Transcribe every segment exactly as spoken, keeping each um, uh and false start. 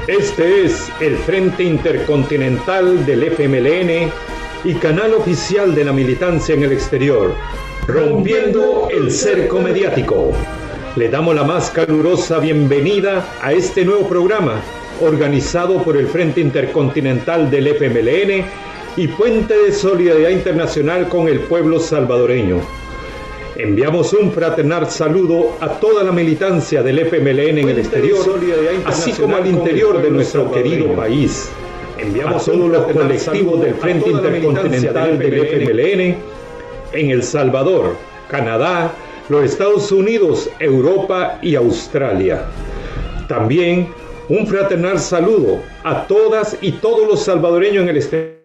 Este es el Frente Intercontinental del F M L N y canal oficial de la militancia en el exterior, rompiendo el cerco mediático. Le damos la más calurosa bienvenida a este nuevo programa, organizado por el Frente Intercontinental del F M L N y Puente de Solidaridad Internacional con el pueblo salvadoreño. Enviamos un fraternal saludo a toda la militancia del F M L N en el exterior, así como al interior de nuestro querido país. Enviamos a todos los colectivos del Frente Intercontinental del F M L N en El Salvador, Canadá, los Estados Unidos, Europa y Australia. También un fraternal saludo a todas y todos los salvadoreños en el exterior.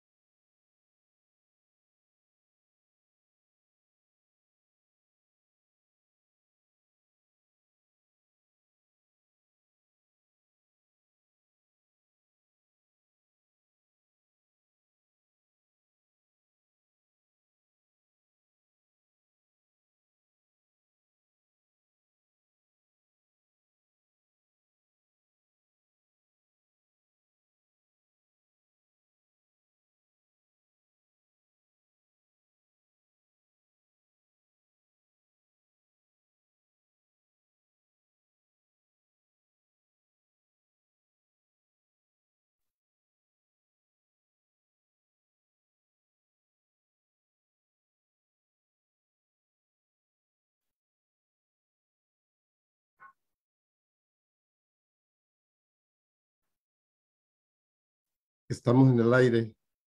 Estamos en el aire.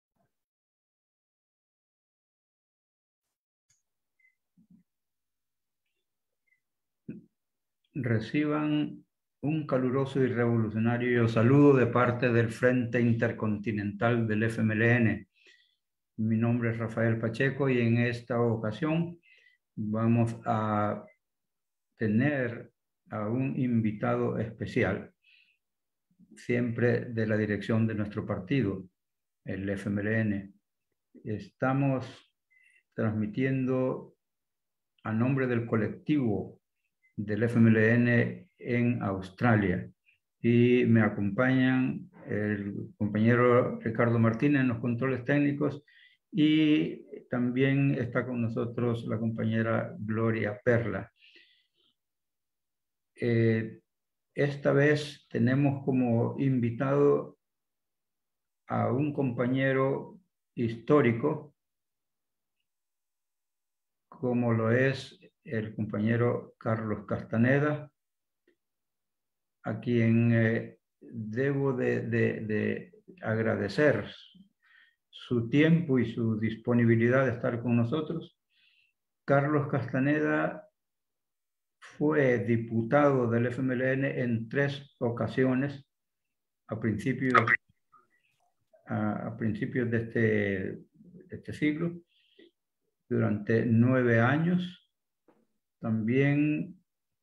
Reciban un caluroso y revolucionario saludo de parte del Frente Intercontinental del F M L N. Mi nombre es Rafael Pacheco y en esta ocasión vamos a tener a un invitado especial, siempre de la dirección de nuestro partido, el F M L N. Estamos transmitiendo a nombre del colectivo del F M L N en Australia y me acompañan el compañero Ricardo Martínez en los controles técnicos y también está con nosotros la compañera Gloria Perla. Eh, esta vez tenemos como invitado a un compañero histórico como lo es el compañero Carlos Castaneda, a quien eh, debo de, de, de agradecer su tiempo y su disponibilidad de estar con nosotros. Carlos Castaneda fue diputado del F M L N en tres ocasiones a principios, a, a principios de, este, de este siglo, durante nueve años. También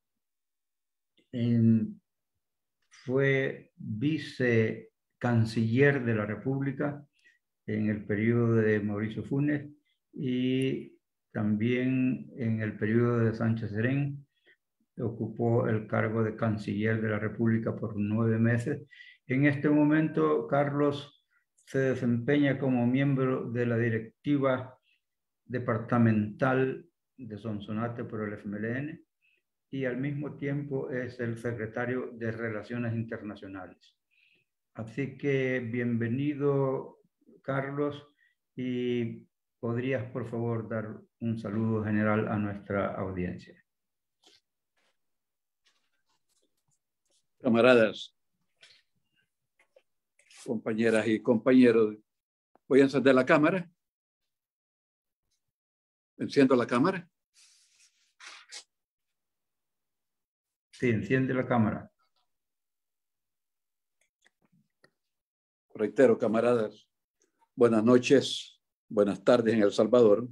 en, fue vicecanciller de la República en el periodo de Mauricio Funes y también en el periodo de Sánchez Serén. Ocupó el cargo de canciller de la República por nueve meses. En este momento, Carlos se desempeña como miembro de la directiva departamental de Sonsonate por el F M L N y al mismo tiempo es el secretario de Relaciones Internacionales. Así que bienvenido, Carlos, y podrías por favor dar un saludo general a nuestra audiencia. Camaradas, compañeras y compañeros, voy a encender la cámara. Enciendo la cámara. Sí, enciende la cámara. Reitero, camaradas, buenas noches, buenas tardes en El Salvador.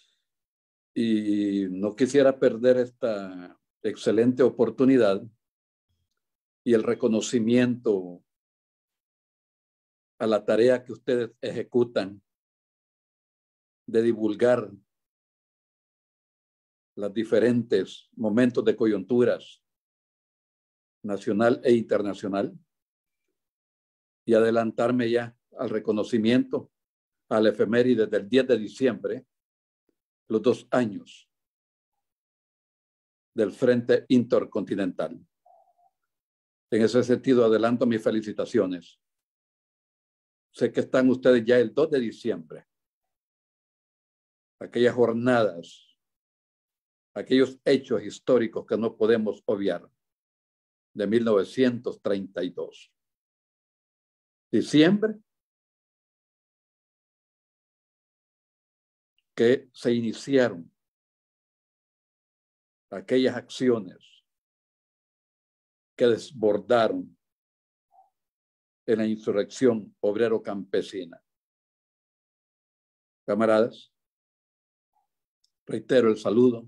Y no quisiera perder esta excelente oportunidad y el reconocimiento a la tarea que ustedes ejecutan de divulgar los diferentes momentos de coyunturas nacional e internacional y adelantarme ya al reconocimiento al efeméride del diez de diciembre, los dos años del Frente Intercontinental. En ese sentido, adelanto mis felicitaciones. Sé que están ustedes ya el dos de diciembre. Aquellas jornadas, aquellos hechos históricos que no podemos obviar de mil novecientos treinta y dos. Diciembre, que se iniciaron aquellas acciones que desbordaron en la insurrección obrero-campesina. Camaradas, reitero el saludo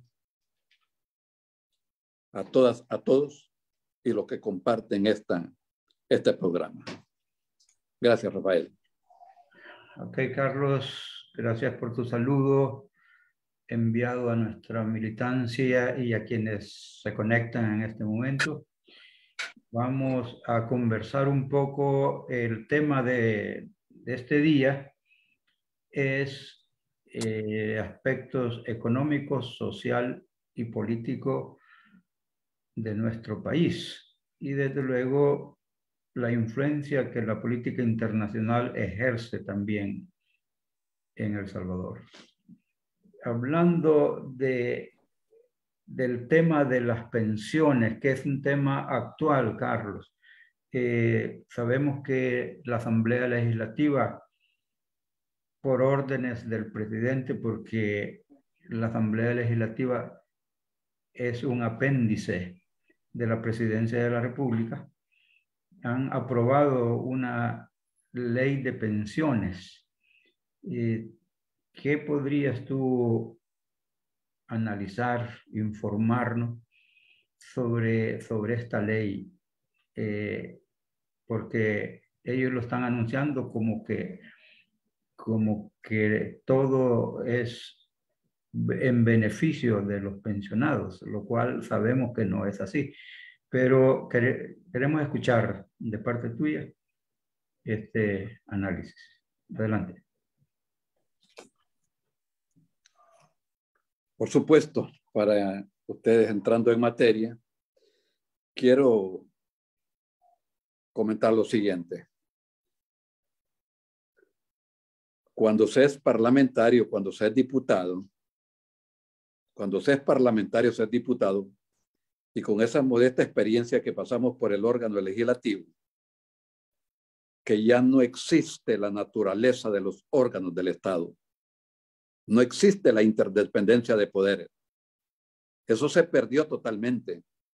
a todas, a todos y los que comparten esta, este programa. Gracias, Rafael. Ok, Carlos, gracias por tu saludo enviado a nuestra militancia y a quienes se conectan en este momento. Vamos a conversar un poco. El tema de, de este día es eh, aspectos económicos, social y político de nuestro país. Y desde luego la influencia que la política internacional ejerce también en El Salvador. Hablando de, del tema de las pensiones, que es un tema actual, Carlos, eh, sabemos que la Asamblea Legislativa, por órdenes del presidente, porque la Asamblea Legislativa es un apéndice de la Presidencia de la República, han aprobado una ley de pensiones. Eh, ¿Qué podrías tú analizar, informarnos sobre, sobre esta ley? Eh, porque ellos lo están anunciando como que, como que todo es en beneficio de los pensionados, lo cual sabemos que no es así. Pero queremos escuchar de parte tuya este análisis. Adelante. Por supuesto, para ustedes entrando en materia, quiero comentar lo siguiente. Cuando se es parlamentario, cuando se es diputado, cuando se es parlamentario, se es diputado, y con esa modesta experiencia que pasamos por el órgano legislativo, que ya no existe la naturaleza de los órganos del Estado. No existe la interdependencia de poderes. Eso se perdió totalmente.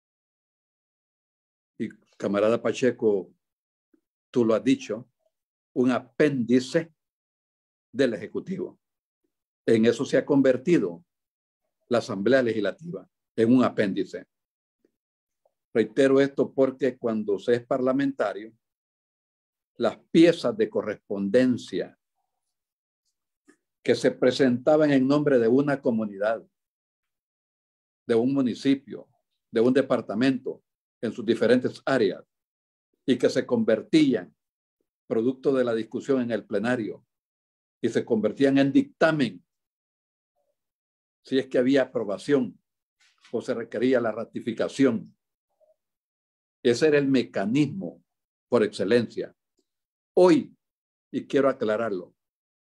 Y camarada Pacheco, tú lo has dicho, un apéndice del Ejecutivo. En eso se ha convertido la Asamblea Legislativa, en un apéndice. Reitero esto porque cuando se es parlamentario, las piezas de correspondencia que se presentaban en nombre de una comunidad, de un municipio, de un departamento, en sus diferentes áreas, y que se convertían, producto de la discusión en el plenario, y se convertían en dictamen, si es que había aprobación o se requería la ratificación. Ese era el mecanismo por excelencia. Hoy, y quiero aclararlo,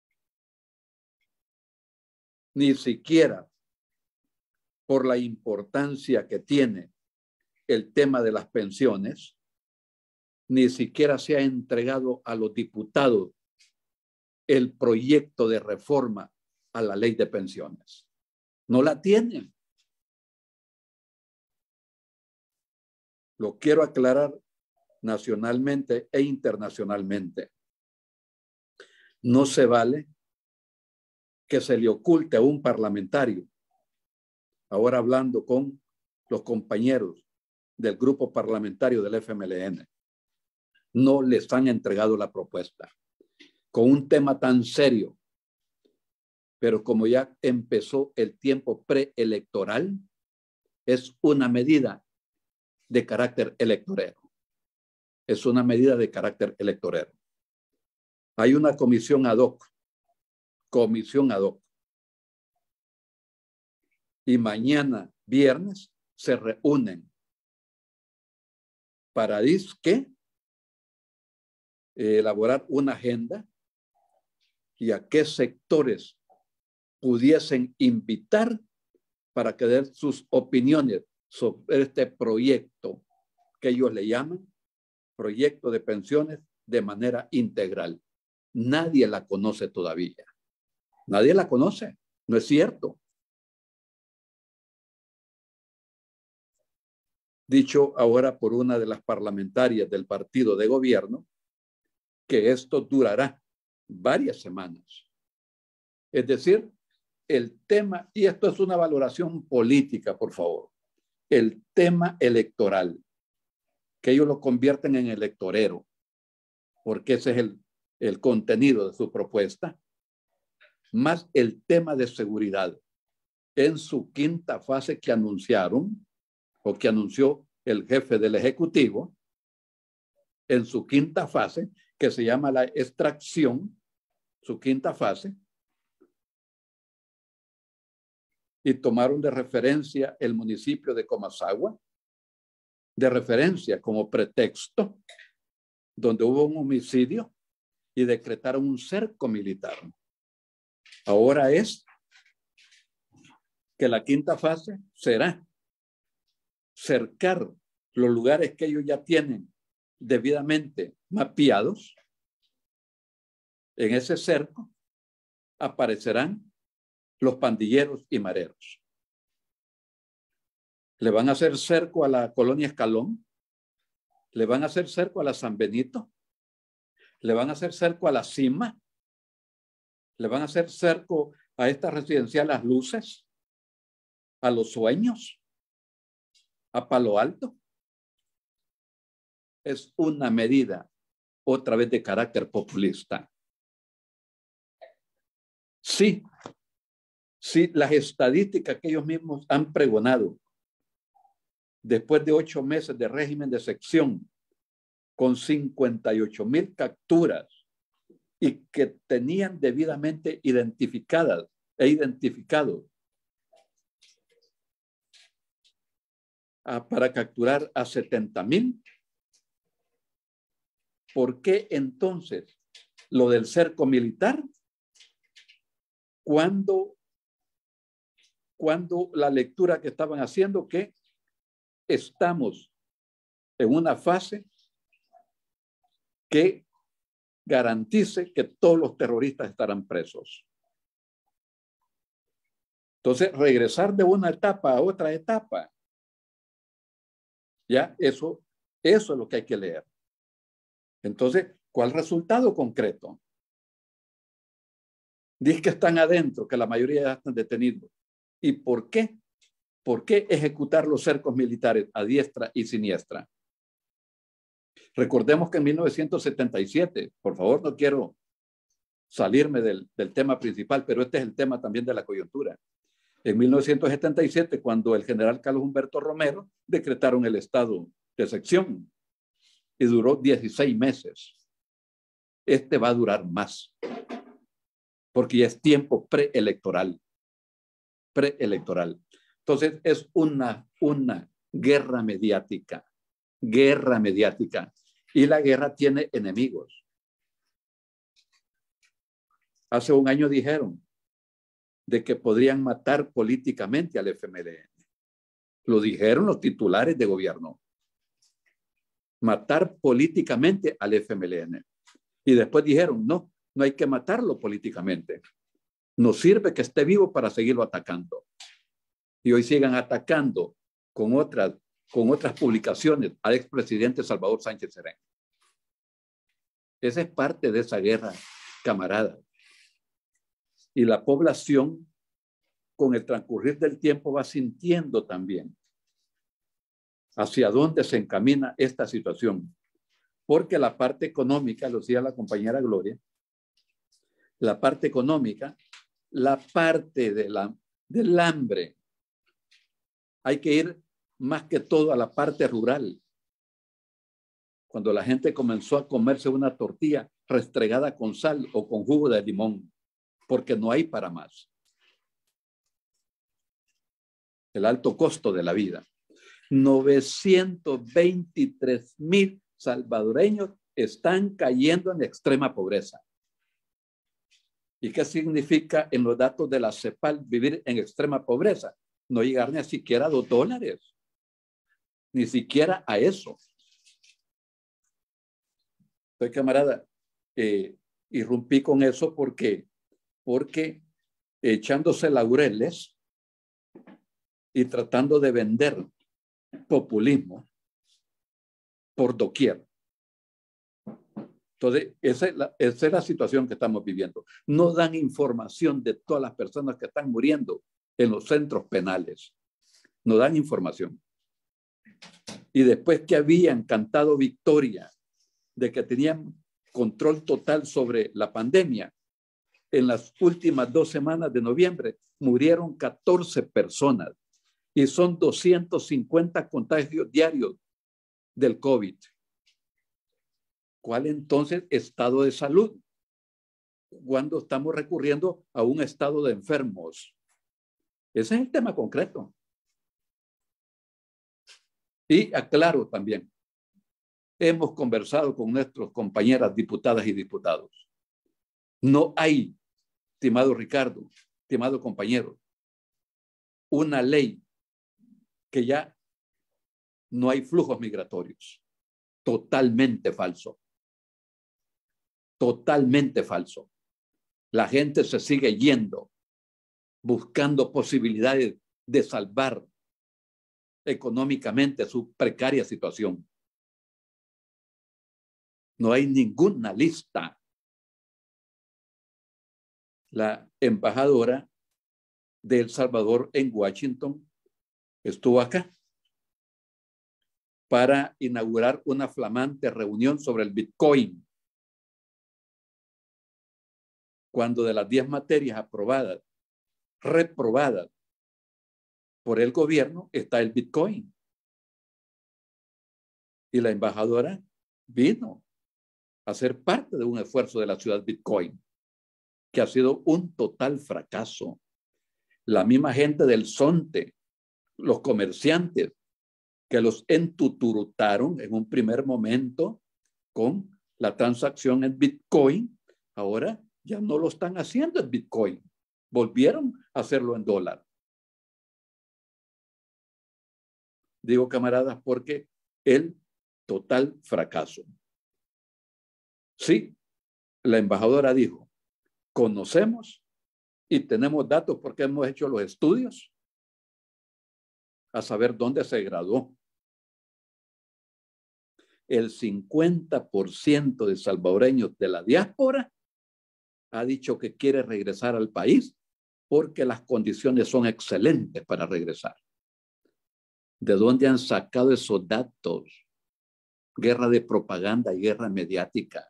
ni siquiera por la importancia que tiene el tema de las pensiones, ni siquiera se ha entregado a los diputados el proyecto de reforma a la ley de pensiones. No la tienen. Lo quiero aclarar nacionalmente e internacionalmente. No se vale que se le oculte a un parlamentario, ahora hablando con los compañeros del grupo parlamentario del F M L N, no les han entregado la propuesta con un tema tan serio, pero como ya empezó el tiempo preelectoral, es una medida de carácter electorero. Es una medida de carácter electorero. Hay una comisión ad hoc, comisión ad hoc. Y mañana, viernes, se reúnen para disque elaborar una agenda y a qué sectores pudiesen invitar para que den sus opiniones sobre este proyecto que ellos le llaman proyecto de pensiones de manera integral. Nadie la conoce todavía. Nadie la conoce. No es cierto. Dicho ahora por una de las parlamentarias del partido de gobierno, que esto durará varias semanas. Es decir, el tema, y esto es una valoración política, por favor, el tema electoral, que ellos lo convierten en electorero, porque ese es el, el contenido de su propuesta, más el tema de seguridad en su quinta fase que anunciaron, o que anunció el jefe del Ejecutivo, en su quinta fase, que se llama la extracción, su quinta fase, y tomaron de referencia el municipio de Comasagua, de referencia como pretexto, donde hubo un homicidio y decretaron un cerco militar. Ahora es que la quinta fase será cercar los lugares que ellos ya tienen debidamente mapeados. En ese cerco aparecerán los pandilleros y mareros. Le van a hacer cerco a la colonia Escalón, le van a hacer cerco a la San Benito, le van a hacer cerco a la Cima, le van a hacer cerco a esta residencial Las Luces, a Los Sueños, a Palo Alto. Es una medida otra vez de carácter populista. Sí, sí, las estadísticas que ellos mismos han pregonado después de ocho meses de régimen de sección con cincuenta y ocho mil capturas y que tenían debidamente identificadas e identificados a, para capturar a setenta mil. ¿Por qué entonces lo del cerco militar? Cuando, cuando la lectura que estaban haciendo que estamos en una fase que garantice que todos los terroristas estarán presos. Entonces, regresar de una etapa a otra etapa, ya eso, eso es lo que hay que leer. Entonces, ¿cuál resultado concreto? Dice que están adentro, que la mayoría ya están detenidos. ¿Y por qué? ¿Por qué ejecutar los cercos militares a diestra y siniestra? Recordemos que en mil novecientos setenta y siete, por favor, no quiero salirme del, del tema principal, pero este es el tema también de la coyuntura. En mil novecientos setenta y siete, cuando el general Carlos Humberto Romero decretaron el estado de sección y duró dieciséis meses. Este va a durar más, porque ya es tiempo preelectoral. Preelectoral. Entonces es una, una guerra mediática, guerra mediática. Y la guerra tiene enemigos. Hace un año dijeron de que podrían matar políticamente al F M L N. Lo dijeron los titulares de gobierno. Matar políticamente al F M L N. Y después dijeron, no, no hay que matarlo políticamente. Nos sirve que esté vivo para seguirlo atacando. Y hoy sigan atacando con otras, con otras publicaciones al expresidente Salvador Sánchez Serén. Esa es parte de esa guerra, camarada. Y la población, con el transcurrir del tiempo, va sintiendo también hacia dónde se encamina esta situación. Porque la parte económica, lo decía la compañera Gloria, la parte económica, la parte de la, del hambre, hay que ir más que todo a la parte rural. Cuando la gente comenzó a comerse una tortilla restregada con sal o con jugo de limón, porque no hay para más. El alto costo de la vida. novecientos veintitrés mil salvadoreños están cayendo en extrema pobreza. ¿Y qué significa en los datos de la CEPAL vivir en extrema pobreza? No llegar ni siquiera a dos dólares. Ni siquiera a eso. Entonces, camarada, eh, irrumpí con eso porque, porque echándose laureles y tratando de vender populismo por doquier. Entonces, esa es, la, esa es la situación que estamos viviendo. No dan información de todas las personas que están muriendo en los centros penales. No dan información. Y después que habían cantado victoria de que tenían control total sobre la pandemia, en las últimas dos semanas de noviembre murieron catorce personas y son doscientos cincuenta contagios diarios del COVID. ¿Cuál entonces estado de salud? Cuando estamos recurriendo a un estado de enfermos. Ese es el tema concreto. Y aclaro también, hemos conversado con nuestros compañeras diputadas y diputados. No hay, estimado Ricardo, estimado compañero, una ley que ya no hay flujos migratorios. Totalmente falso. Totalmente falso. La gente se sigue yendo, buscando posibilidades de salvar económicamente su precaria situación. No hay ninguna lista. La embajadora de El Salvador en Washington estuvo acá para inaugurar una flamante reunión sobre el Bitcoin. Cuando de las diez materias aprobadas, reprobadas por el gobierno, está el Bitcoin. Y la embajadora vino a ser parte de un esfuerzo de la ciudad Bitcoin, que ha sido un total fracaso. La misma gente del Zonte, los comerciantes, que los entuturutaron en un primer momento con la transacción en Bitcoin, ahora ya no lo están haciendo en Bitcoin. Volvieron a hacerlo en dólar. Digo, camaradas, porque el total fracaso. Sí, la embajadora dijo, conocemos y tenemos datos porque hemos hecho los estudios a saber dónde se graduó. El cincuenta por ciento de salvadoreños de la diáspora ha dicho que quiere regresar al país porque las condiciones son excelentes para regresar. ¿De dónde han sacado esos datos? Guerra de propaganda y guerra mediática.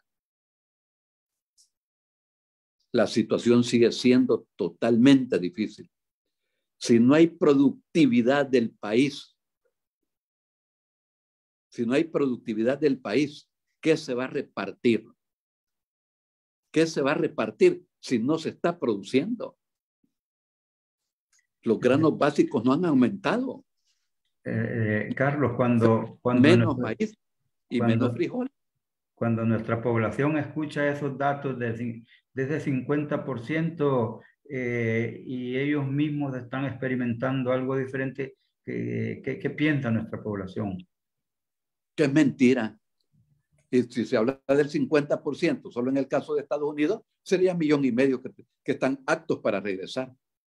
La situación sigue siendo totalmente difícil. Si no hay productividad del país, si no hay productividad del país, ¿qué se va a repartir? ¿Qué se va a repartir si no se está produciendo? Los granos básicos no han aumentado. Eh, eh, Carlos, cuando, cuando, menos nuestra, maíz y cuando, menos frijol. Cuando nuestra población escucha esos datos de, de ese cincuenta por ciento eh, y ellos mismos están experimentando algo diferente, ¿qué, qué, qué piensa nuestra población? Que es mentira. Y si se habla del cincuenta por ciento, solo en el caso de Estados Unidos, sería un millón y medio que, que están aptos para regresar.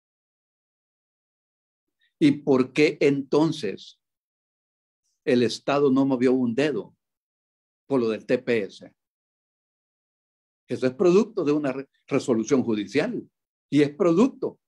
¿Y por qué entonces el Estado no movió un dedo por lo del T P S? Eso es producto de una re resolución judicial y es producto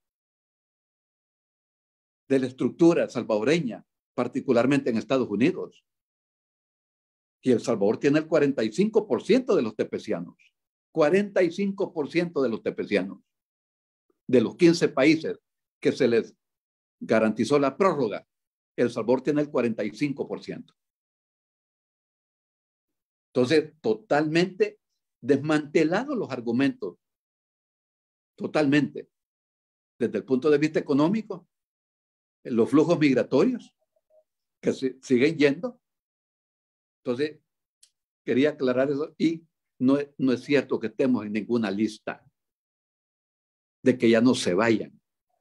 de la estructura salvadoreña, particularmente en Estados Unidos. Y El Salvador tiene el cuarenta y cinco por ciento de los tepecianos. cuarenta y cinco por ciento de los tepecianos. De los quince países que se les garantizó la prórroga, El Salvador tiene el cuarenta y cinco por ciento. Entonces, totalmente desmantelado los argumentos totalmente desde el punto de vista económico, los flujos migratorios que se, siguen yendo. Entonces, quería aclarar eso y no, no es cierto que estemos en ninguna lista de que ya no se vayan.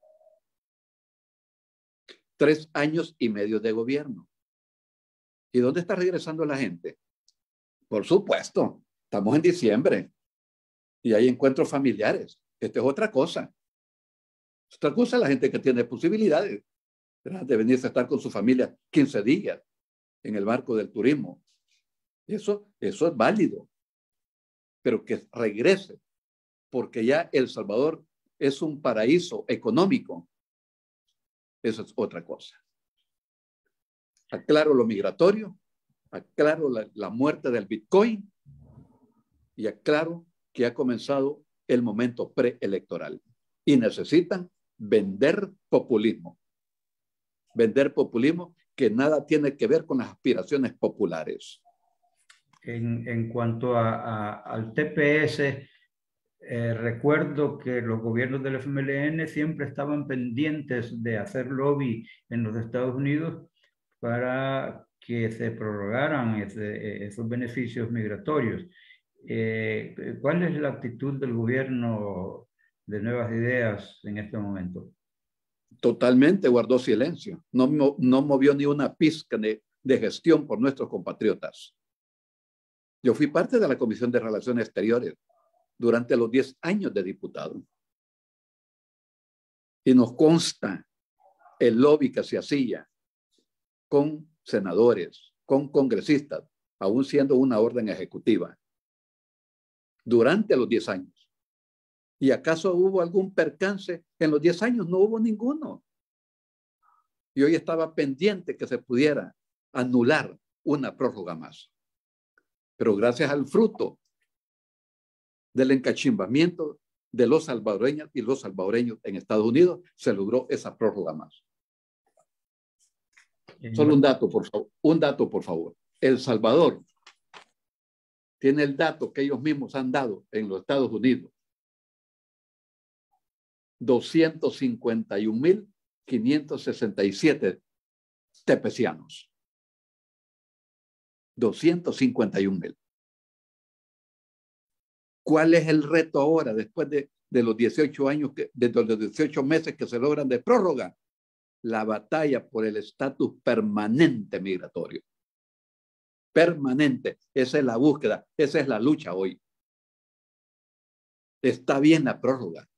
Tres años y medio de gobierno. ¿Y dónde está regresando la gente? Por supuesto, estamos en diciembre y hay encuentros familiares. Esta es otra cosa. Otra cosa es la gente que tiene posibilidades, ¿verdad?, de venirse a estar con su familia quince días en el marco del turismo. Eso, eso es válido. Pero que regrese, porque ya El Salvador es un paraíso económico. Eso es otra cosa. Aclaro lo migratorio, aclaro la, la muerte del Bitcoin y aclaro que ha comenzado el momento preelectoral y necesitan vender populismo. Vender populismo que nada tiene que ver con las aspiraciones populares. En, en cuanto a, a, al T P S, eh, recuerdo que los gobiernos del F M L N siempre estaban pendientes de hacer lobby en los Estados Unidos para que se prorrogaran ese, esos beneficios migratorios. Eh, ¿Cuál es la actitud del gobierno de Nuevas Ideas en este momento? Totalmente guardó silencio. No, no movió ni una pizca de, de gestión por nuestros compatriotas. Yo fui parte de la Comisión de Relaciones Exteriores durante los diez años de diputado. Y nos consta el lobby que se hacía con senadores, con congresistas, aún siendo una orden ejecutiva, durante los diez años. ¿Y acaso hubo algún percance en los diez años? No hubo ninguno. Y hoy estaba pendiente que se pudiera anular una prórroga más. Pero gracias al fruto del encachimbamiento de los salvadoreños y los salvadoreños en Estados Unidos, se logró esa prórroga más. Solo un dato, por favor. Un dato, por favor. El Salvador tiene el dato que ellos mismos han dado en los Estados Unidos. doscientos cincuenta y un mil quinientos sesenta y siete tepecianos. doscientos cincuenta y un mil. ¿Cuál es el reto ahora, después de, de los dieciocho años, que, de los dieciocho meses que se logran de prórroga? La batalla por el estatus permanente migratorio. Permanente. Esa es la búsqueda, esa es la lucha hoy. Está bien la prórroga,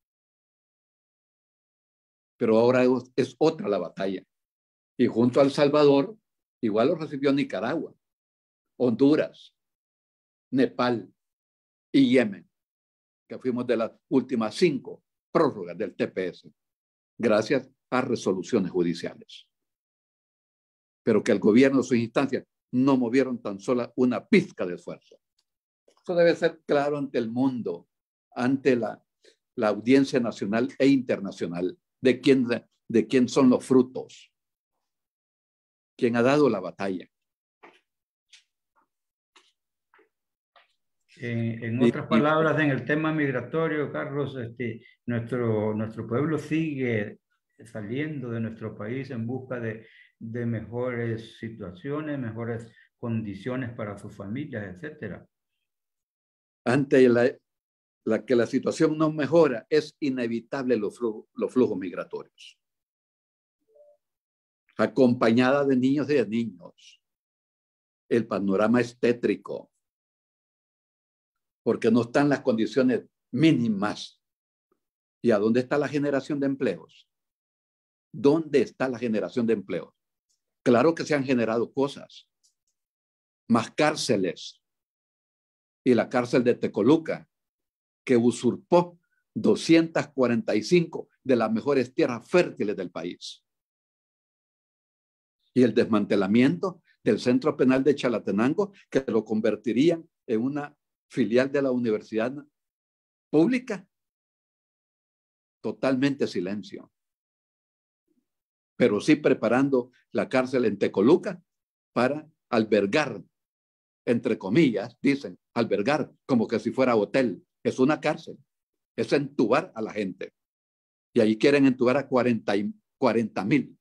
pero ahora es, es otra la batalla. Y junto a El Salvador, igual lo recibió Nicaragua, Honduras, Nepal y Yemen, que fuimos de las últimas cinco prórrogas del T P S, gracias a resoluciones judiciales. Pero que el gobierno y sus instancias no movieron tan sola una pizca de esfuerzo. Eso debe ser claro ante el mundo, ante la, la audiencia nacional e internacional, de quién, de quién son los frutos, quién ha dado la batalla. En, en otras palabras, en el tema migratorio, Carlos, este, nuestro, nuestro pueblo sigue saliendo de nuestro país en busca de, de mejores situaciones, mejores condiciones para sus familias, etcétera. Ante la, la que la situación no mejora, es inevitable los flujos, los flujos migratorios. Acompañada de niños y de niños. El panorama es tétrico, porque no están las condiciones mínimas. ¿Y a dónde está la generación de empleos? ¿Dónde está la generación de empleos? Claro que se han generado cosas, más cárceles, y la cárcel de Tecoluca, que usurpó doscientas cuarenta y cinco de las mejores tierras fértiles del país. Y el desmantelamiento del Centro Penal de Chalatenango, que lo convertirían en una filial de la universidad pública. Totalmente silencio. Pero sí preparando la cárcel en Tecoluca para albergar entre comillas, dicen, albergar, como que si fuera hotel. Es una cárcel. Es entubar a la gente. Y ahí quieren entubar a cuarenta mil.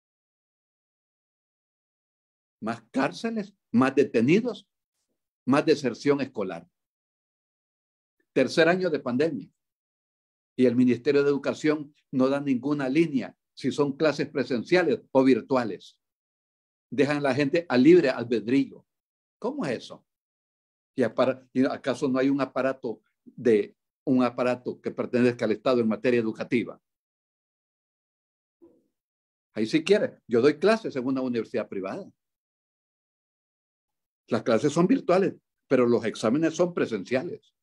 Más cárceles, más detenidos, más deserción escolar. Tercer año de pandemia. Y el Ministerio de Educación no da ninguna línea si son clases presenciales o virtuales. Dejan a la gente a libre albedrío. ¿Cómo es eso? ¿Y, apara, ¿Y acaso no hay un aparato, de, un aparato que pertenezca al Estado en materia educativa? Ahí si quiere. Yo doy clases en una universidad privada. Las clases son virtuales, pero los exámenes son presenciales.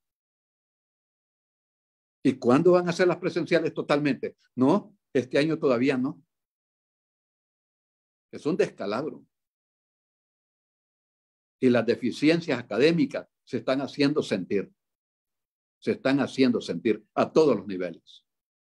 ¿Y cuándo van a ser las presenciales totalmente? No, este año todavía no. Es un descalabro. Y las deficiencias académicas se están haciendo sentir. Se están haciendo sentir a todos los niveles.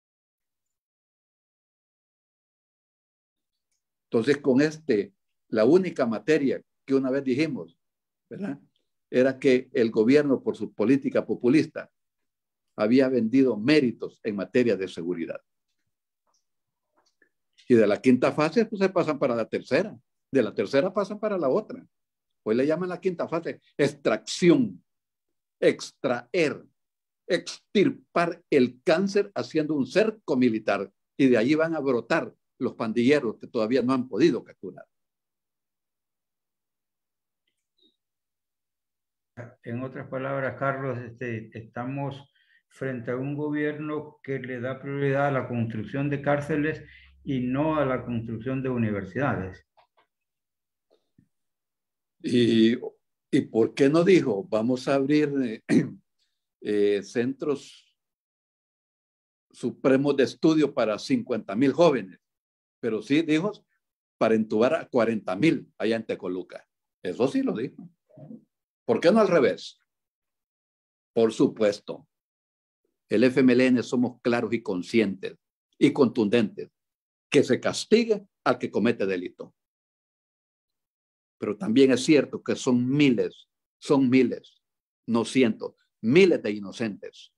Entonces, con este, la única materia que una vez dijimos, ¿verdad?, era que el gobierno, por su política populista, había vendido méritos en materia de seguridad. Y de la quinta fase, pues se pasan para la tercera. De la tercera pasan para la otra. Hoy le llaman la quinta fase extracción, extraer, extirpar el cáncer haciendo un cerco militar. Y de allí van a brotar los pandilleros que todavía no han podido capturar. En otras palabras, Carlos, este, estamos frente a un gobierno que le da prioridad a la construcción de cárceles y no a la construcción de universidades. ¿Y, y por qué no dijo, vamos a abrir eh, eh, centros supremos de estudio para cincuenta mil jóvenes? Pero sí dijo para entubar a cuarenta mil allá en Tecoluca. Eso sí lo dijo. ¿Por qué no al revés? Por supuesto. El F M L N somos claros y conscientes y contundentes que se castigue al que comete delito. Pero también es cierto que son miles, son miles, no cientos, miles de inocentes.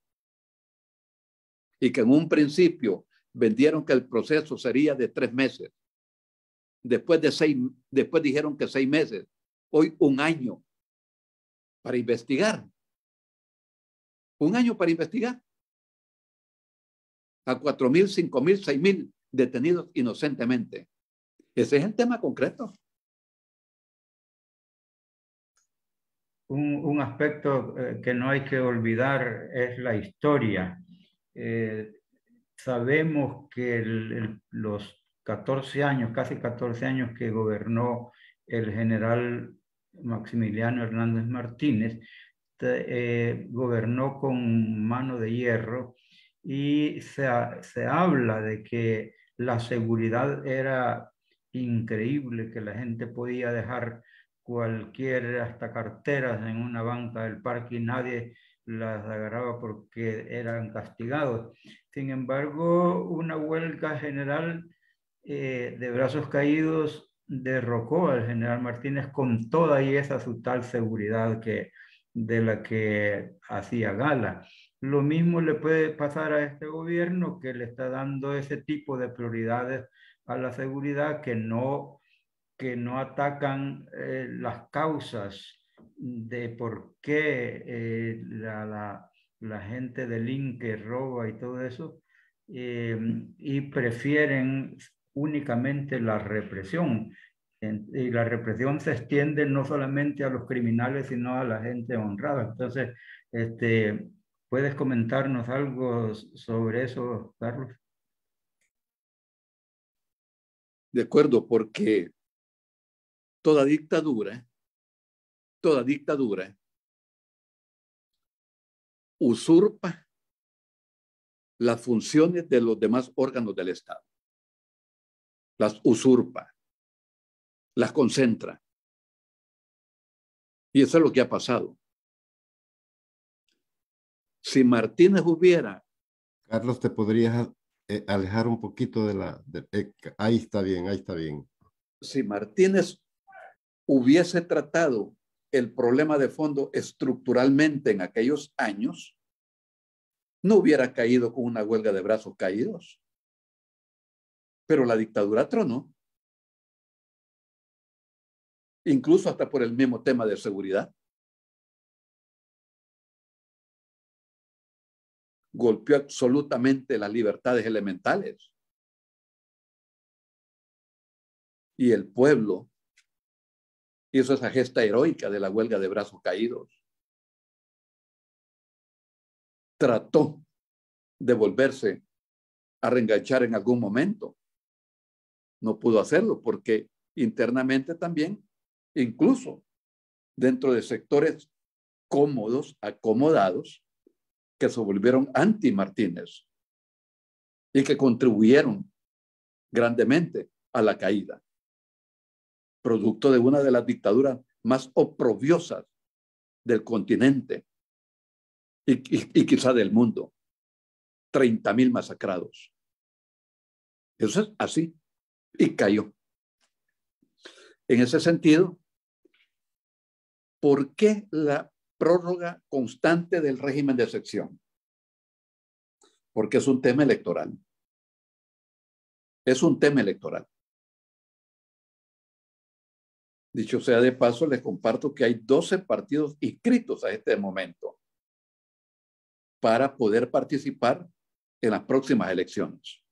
Y que en un principio vendieron que el proceso sería de tres meses. Después de seis, después dijeron que seis meses. Hoy un año para investigar. Un año para investigar. A cuatro mil, cinco mil, seis mil detenidos inocentemente. Ese es el tema concreto. Un, un aspecto eh, que no hay que olvidar es la historia. Eh, sabemos que el, el, los catorce años, casi catorce años que gobernó el general Maximiliano Hernández Martínez, eh, gobernó con mano de hierro y se, se habla de que la seguridad era increíble, que la gente podía dejar cualquier, hasta carteras en una banca del parque y nadie las agarraba porque eran castigados. Sin embargo, una huelga general eh, de brazos caídos derrocó al general Martínez con toda y esa su tal seguridad que, de la que hacía gala. Lo mismo le puede pasar a este gobierno, que le está dando ese tipo de prioridades a la seguridad que no que no atacan eh, las causas de por qué eh, la, la, la gente delinque, roba y todo eso, eh, y prefieren únicamente la represión. Y la represión se extiende no solamente a los criminales, sino a la gente honrada. Entonces, este, ¿puedes comentarnos algo sobre eso, Carlos? De acuerdo, porque toda dictadura, toda dictadura usurpa las funciones de los demás órganos del Estado. Las usurpa, las concentra. Y eso es lo que ha pasado. Si Martínez hubiera... Carlos, ¿te podrías eh, alejar un poquito de la... De, eh, ahí está bien, ahí está bien. Si Martínez hubiese tratado el problema de fondo estructuralmente en aquellos años, no hubiera caído con una huelga de brazos caídos. Pero la dictadura tronó. Incluso hasta por el mismo tema de seguridad. Golpeó absolutamente las libertades elementales. Y el pueblo hizo esa gesta heroica de la huelga de brazos caídos. Trató de volverse a reenganchar en algún momento. No pudo hacerlo porque internamente también, incluso dentro de sectores cómodos, acomodados, que se volvieron anti-Martínez y que contribuyeron grandemente a la caída, producto de una de las dictaduras más oprobiosas del continente y, y, y quizá del mundo. treinta mil masacrados. Eso es así. Y cayó. En ese sentido, ¿por qué la prórroga constante del régimen de excepción? Porque es un tema electoral. Es un tema electoral. Dicho sea de paso, les comparto que hay doce partidos inscritos a este momento para poder participar en las próximas elecciones.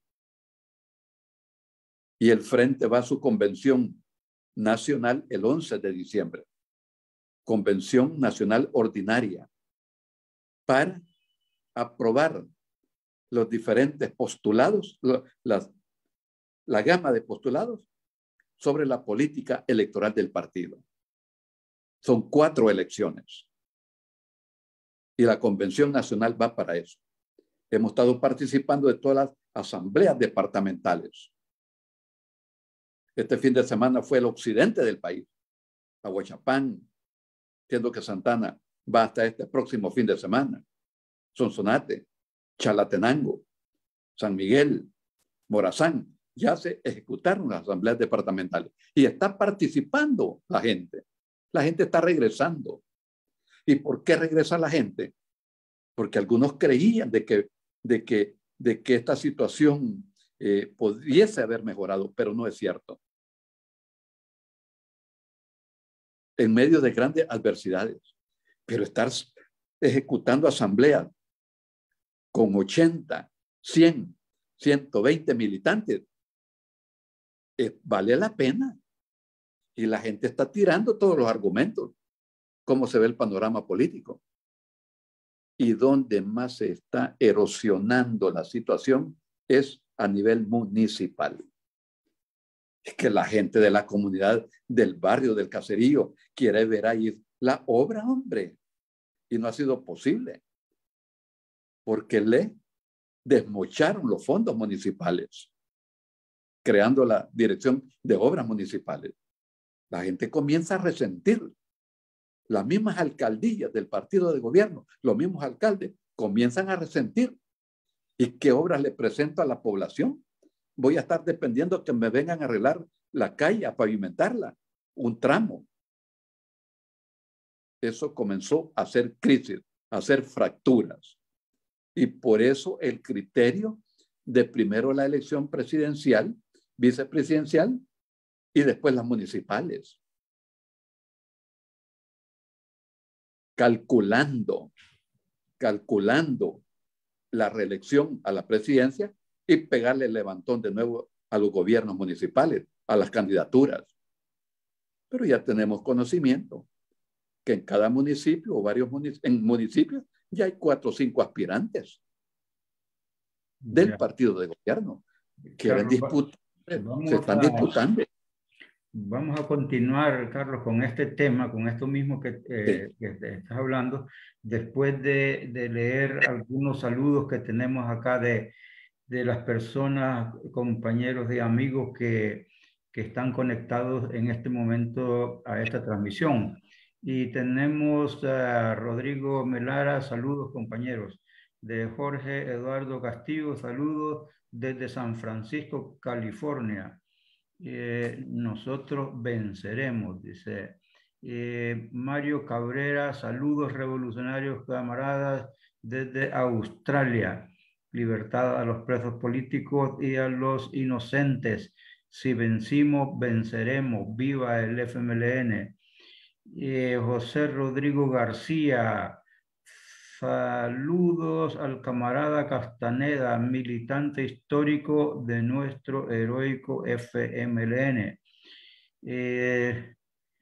Y el Frente va a su convención nacional el once de diciembre. Convención Nacional Ordinaria para aprobar los diferentes postulados, la, la gama de postulados sobre la política electoral del partido. Son cuatro elecciones. Y la Convención Nacional va para eso. Hemos estado participando de todas las asambleas departamentales. Este fin de semana fue el occidente del país, Aguachapán, siendo que Santana va hasta este próximo fin de semana. Sonsonate, Chalatenango, San Miguel, Morazán, ya se ejecutaron las asambleas departamentales y está participando la gente. La gente está regresando. ¿Y por qué regresa la gente? Porque algunos creían de que, de que, de que esta situación eh, pudiese haber mejorado, pero no es cierto. En medio de grandes adversidades, pero estar ejecutando asambleas con ochenta, cien, ciento veinte militantes, eh, vale la pena. Y la gente está tirando todos los argumentos, cómo se ve el panorama político. Y donde más se está erosionando la situación es a nivel municipal. Es que la gente de la comunidad, del barrio, del caserío, quiere ver ahí la obra, hombre. Y no ha sido posible. Porque le desmocharon los fondos municipales, creando la Dirección de Obras Municipales. La gente comienza a resentir. Las mismas alcaldías del partido de gobierno, los mismos alcaldes, comienzan a resentir. ¿Y qué obras le presento a la población? Voy a estar dependiendo que me vengan a arreglar la calle, a pavimentarla, un tramo. Eso comenzó a hacer crisis, a hacer fracturas. Y por eso el criterio de primero la elección presidencial, vicepresidencial y después las municipales. Calculando, calculando la reelección a la presidencia y pegarle el levantón de nuevo a los gobiernos municipales, a las candidaturas. Pero ya tenemos conocimiento que en cada municipio o varios municipios, en municipios ya hay cuatro o cinco aspirantes del ya. partido de gobierno. Quieren disputar, se están a, disputando. Vamos a continuar, Carlos, con este tema, con esto mismo que, eh, sí. que estás hablando, después de, de leer algunos saludos que tenemos acá de, de las personas, compañeros y amigos que, que están conectados en este momento a esta transmisión. Y tenemos a Rodrigo Melara, saludos compañeros. De Jorge Eduardo Castillo, saludos desde San Francisco, California. Eh, nosotros venceremos, dice. Eh, Mario Cabrera, saludos revolucionarios camaradas desde Australia. Libertad a los presos políticos y a los inocentes. Si vencimos, venceremos. Viva el F M L N. Eh, José Rodrigo García, saludos al camarada Castaneda, militante histórico de nuestro heroico F M L N. Eh,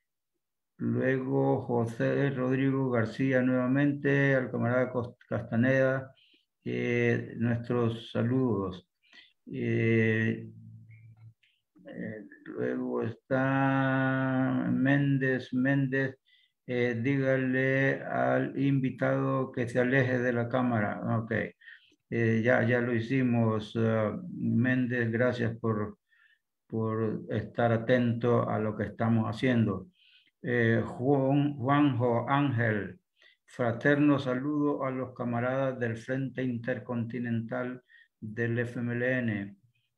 luego José Rodrigo García nuevamente, al camarada Castaneda, eh, nuestros saludos. Eh, eh, luego está Méndez, Méndez, eh, dígale al invitado que se aleje de la cámara. Ok, eh, ya, ya lo hicimos. Uh, Méndez, gracias por, por estar atento a lo que estamos haciendo. Eh, Juan, Juanjo Ángel, fraterno saludo a los camaradas del Frente Intercontinental del F M L N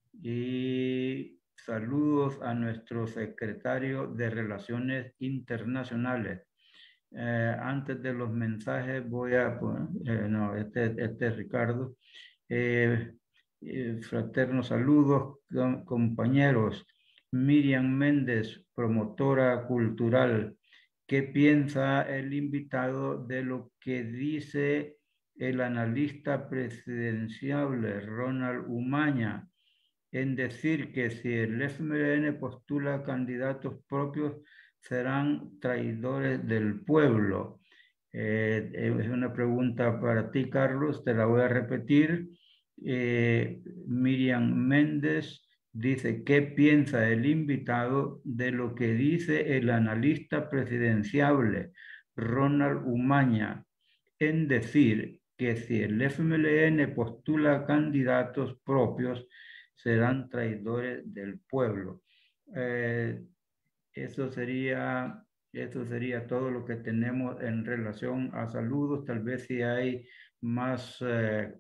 y saludos a nuestro secretario de Relaciones Internacionales. Eh, antes de los mensajes voy a poner, eh, no, este, este es Ricardo. Eh, eh, fraternos saludos, compañeros. Miriam Méndez, promotora cultural. ¿Qué piensa el invitado de lo que dice el analista presidencial Ronald Umaña en decir que si el F M L N postula candidatos propios serán traidores del pueblo? Eh, es una pregunta para ti, Carlos, te la voy a repetir. Eh, Miriam Méndez dice, ¿qué piensa el invitado de lo que dice el analista presidenciable Ronald Umaña en decir que si el F M L N postula candidatos propios serán traidores del pueblo? Eh, eso sería... Eso sería todo lo que tenemos en relación a saludos. Tal vez si hay más eh,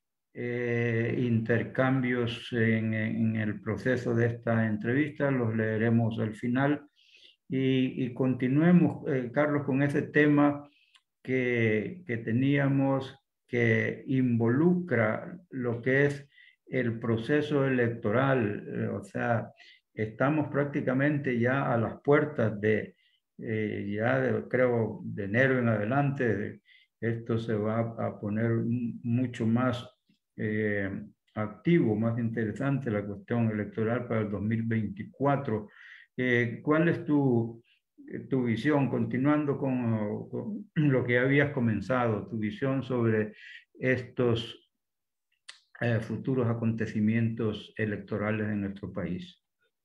eh, intercambios en, en el proceso de esta entrevista, los leeremos al final. Y, y continuemos, eh, Carlos, con ese tema que, que teníamos, que involucra lo que es el proceso electoral. Eh, o sea, estamos prácticamente ya a las puertas de Eh, ya de, creo de enero en adelante esto se va a poner mucho más eh, activo, más interesante la cuestión electoral para el dos mil veinticuatro. Eh, ¿cuál es tu, tu visión, continuando con, con lo que habías comenzado, tu visión sobre estos eh, futuros acontecimientos electorales en nuestro país?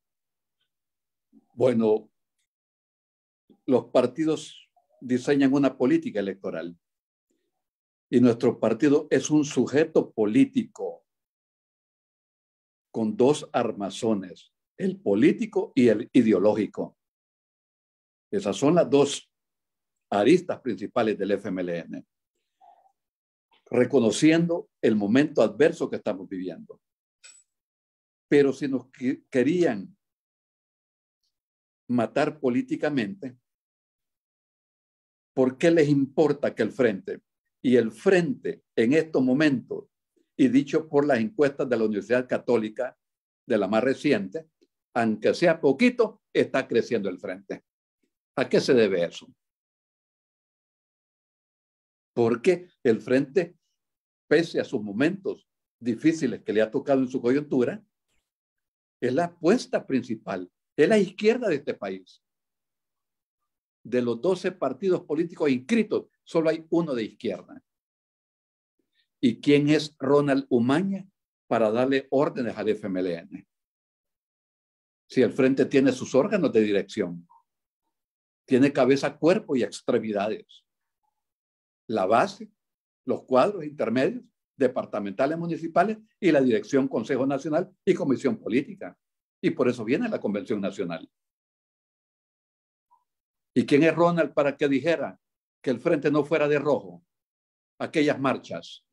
Bueno, los partidos diseñan una política electoral y nuestro partido es un sujeto político con dos armazones, el político y el ideológico. Esas son las dos aristas principales del F M L N, reconociendo el momento adverso que estamos viviendo. Pero si nos querían matar políticamente, ¿por qué les importa que el Frente? Y el Frente en estos momentos, y dicho por las encuestas de la Universidad Católica, de la más reciente, aunque sea poquito, está creciendo el Frente. ¿A qué se debe eso? Porque el Frente, pese a sus momentos difíciles que le ha tocado en su coyuntura, es la apuesta principal, es la izquierda de este país. De los doce partidos políticos inscritos, solo hay uno de izquierda. ¿Y quién es Ronald Umaña para darle órdenes al F M L N? Si el Frente tiene sus órganos de dirección, tiene cabeza, cuerpo y extremidades. La base, los cuadros intermedios, departamentales, municipales y la dirección, Consejo Nacional y Comisión Política. Y por eso viene la Convención Nacional. ¿Y quién es Ronald para que dijera que el Frente no fuera de rojo? Aquellas marchas.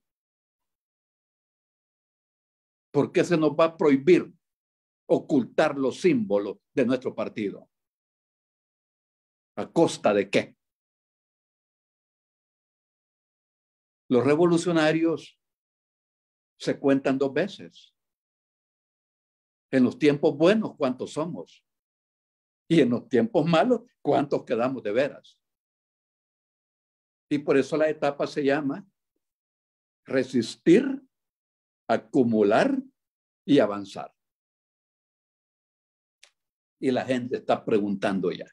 ¿Por qué se nos va a prohibir ocultar los símbolos de nuestro partido? ¿A costa de qué? Los revolucionarios se cuentan dos veces. En los tiempos buenos, ¿cuántos somos? Y en los tiempos malos, ¿cuántos quedamos de veras? Y por eso la etapa se llama resistir, acumular y avanzar. Y la gente está preguntando ya.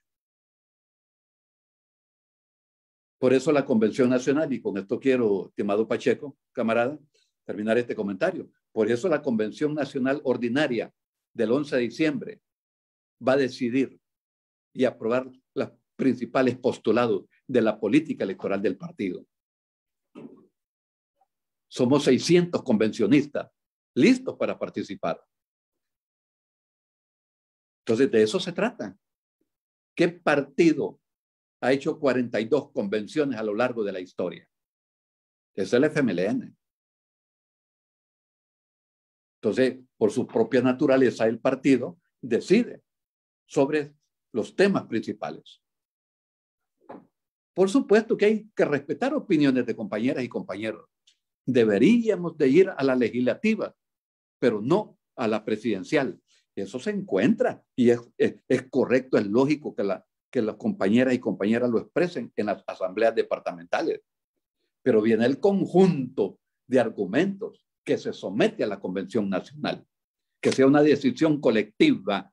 Por eso la Convención Nacional, y con esto quiero, estimado Pacheco, camarada, terminar este comentario. Por eso la Convención Nacional Ordinaria del once de diciembre va a decidir y aprobar los principales postulados de la política electoral del partido. Somos seiscientos convencionistas listos para participar. Entonces, de eso se trata. ¿Qué partido ha hecho cuarenta y dos convenciones a lo largo de la historia? Es el F M L N. Entonces, por su propia naturaleza, el partido decide sobre los temas principales. Por supuesto que hay que respetar opiniones de compañeras y compañeros. Deberíamos de ir a la legislativa, pero no a la presidencial. Eso se encuentra y es, es, es correcto, es lógico que, la, que las compañeras y compañeras lo expresen en las asambleas departamentales. Pero viene el conjunto de argumentos que se somete a la Convención Nacional, que sea una decisión colectiva,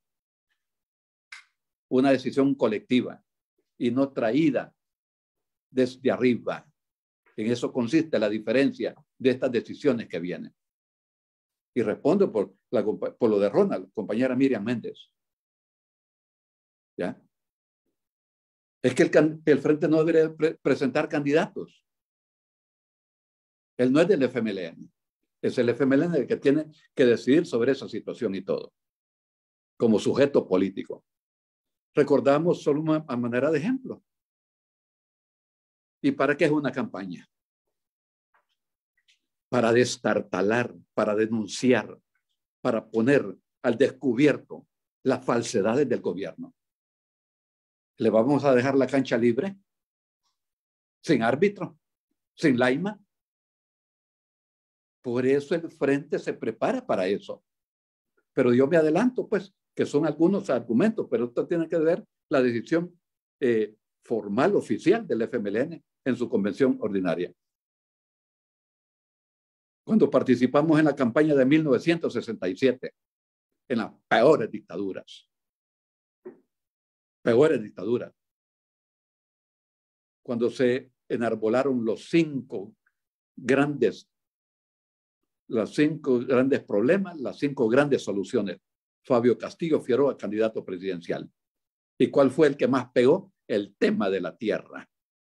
una decisión colectiva y no traída desde arriba. En eso consiste la diferencia de estas decisiones que vienen. Y respondo por, la, por lo de Ronald, compañera Miriam Méndez. ¿Ya? Es que el, el Frente no debería pre presentar candidatos. Él no es del F M L N. Es el F M L N el que tiene que decidir sobre esa situación y todo, como sujeto político. Recordamos solo una, a manera de ejemplo. ¿Y para qué es una campaña? Para destartalar, para denunciar, para poner al descubierto las falsedades del gobierno. ¿Le vamos a dejar la cancha libre? ¿Sin árbitro? ¿Sin laima? Por eso el Frente se prepara para eso. Pero yo me adelanto, pues, que son algunos argumentos, pero esto tiene que ver la decisión eh, formal, oficial del F M L N en su convención ordinaria. Cuando participamos en la campaña de mil novecientos sesenta y siete, en las peores dictaduras, peores dictaduras, cuando se enarbolaron los cinco grandes, los cinco grandes problemas, las cinco grandes soluciones. Fabio Castillo Figueroa, candidato presidencial. ¿Y cuál fue el que más pegó? El tema de la tierra.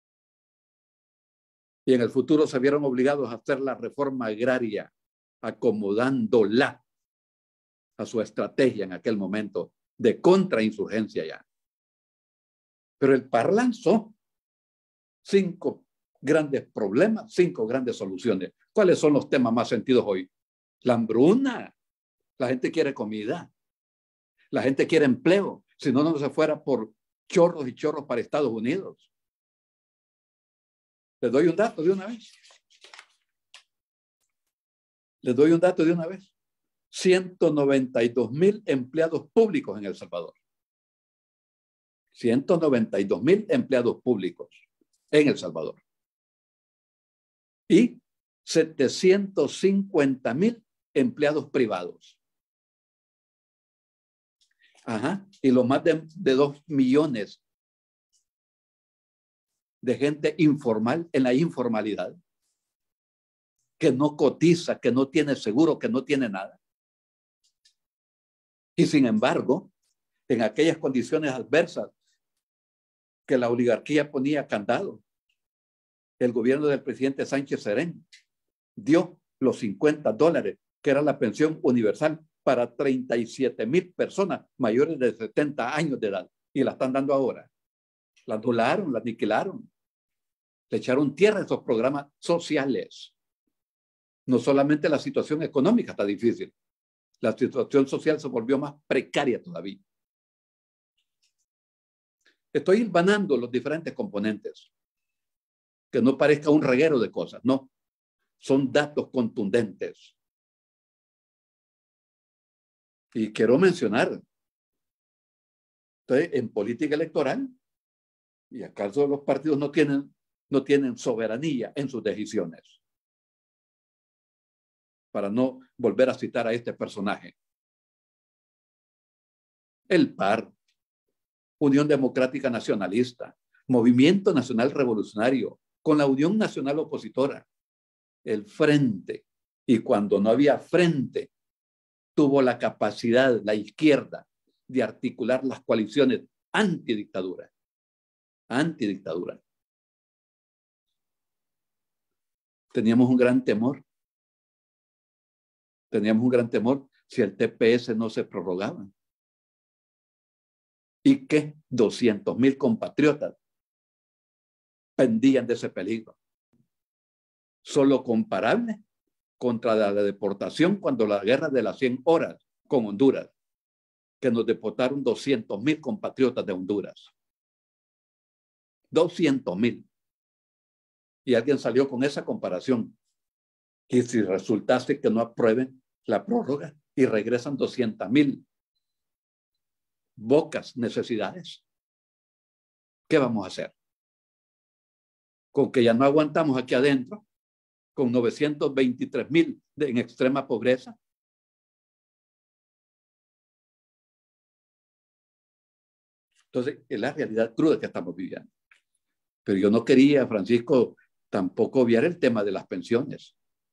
Y en el futuro se vieron obligados a hacer la reforma agraria, acomodándola a su estrategia en aquel momento de contrainsurgencia ya. Pero el P A R lanzó cinco grandes problemas, cinco grandes soluciones. ¿Cuáles son los temas más sentidos hoy? La hambruna. La gente quiere comida. La gente quiere empleo. Si no, no se fuera por chorros y chorros para Estados Unidos. Les doy un dato de una vez. Les doy un dato de una vez. ciento noventa y dos mil empleados públicos en El Salvador. ciento noventa y dos mil empleados públicos en El Salvador. Y setecientos cincuenta mil empleados privados. Ajá. Y los más de, de dos millones de gente informal en la informalidad, que no cotiza, que no tiene seguro, que no tiene nada. Y sin embargo, en aquellas condiciones adversas que la oligarquía ponía candado, el gobierno del presidente Sánchez Serén dio los cincuenta dólares, que era la pensión universal para treinta y siete mil personas mayores de setenta años de edad. Y la están dando ahora. La anularon, la aniquilaron. Le echaron tierra a esos programas sociales. No solamente la situación económica está difícil, la situación social se volvió más precaria todavía. Estoy hilvanando los diferentes componentes. Que no parezca un reguero de cosas, no. Son datos contundentes. Y quiero mencionar, entonces, en política electoral, y acaso los partidos no tienen, no tienen soberanía en sus decisiones. Para no volver a citar a este personaje. El P A R, Unión Democrática Nacionalista, Movimiento Nacional Revolucionario, con la Unión Nacional Opositora, el Frente, y cuando no había frente, tuvo la capacidad, la izquierda, de articular las coaliciones antidictadura. Antidictadura. Teníamos un gran temor. Teníamos un gran temor si el T P S no se prorrogaba. Y que doscientos mil compatriotas pendían de ese peligro. Solo comparable contra la deportación cuando la guerra de las cien horas con Honduras, que nos deportaron doscientos mil compatriotas de Honduras. doscientos mil. Y alguien salió con esa comparación. Y si resultase que no aprueben la prórroga y regresan doscientas mil bocas necesidades, ¿qué vamos a hacer? Con que ya no aguantamos aquí adentro, con novecientos veintitrés mil en extrema pobreza. Entonces, es la realidad cruda que estamos viviendo. Pero yo no quería, Francisco, tampoco obviar el tema de las pensiones.